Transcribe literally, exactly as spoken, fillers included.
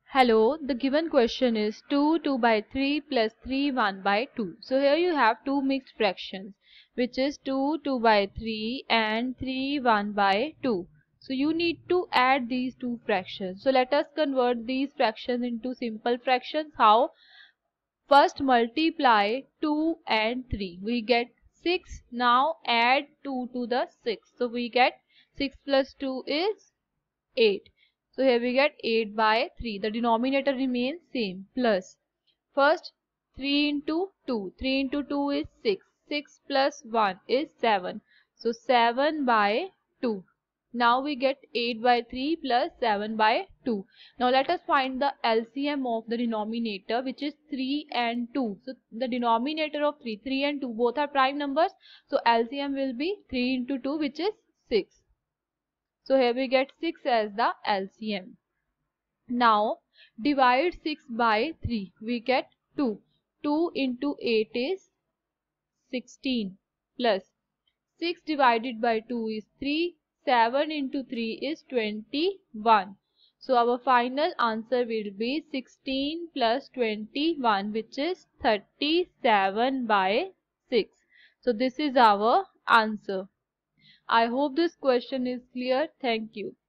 Hello, the given question is two, two by three plus three, one by two. So here you have two mixed fractions, which is two, two by three and three, one by two. So you need to add these two fractions. So let us convert these fractions into simple fractions. How? First multiply two and three. We get six. Now add two to the six. So we get six plus two is eight. So here we get eight by three. The denominator remains same. Plus first three into two. three into two is six. six plus one is seven. So seven by two. Now we get eight by three plus seven by two. Now let us find the L C M of the denominator, which is three and two. So the denominator of three, three and two both are prime numbers. So L C M will be three into two, which is six. So here we get six as the L C M. Now divide six by three. We get two. two into eight is sixteen plus six divided by two is three. seven into three is twenty-one. So our final answer will be sixteen plus twenty-one, which is thirty-seven by six. So this is our answer. I hope this question is clear. Thank you.